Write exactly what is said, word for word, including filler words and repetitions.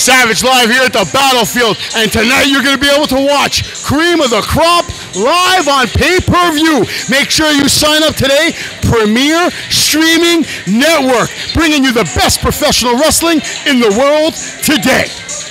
Savage live here at the battlefield, and tonight you're going to be able to watch Cream of the Crop live on pay-per-view. Make sure you sign up today. Premier Streaming Network, bringing you the best professional wrestling in the world today.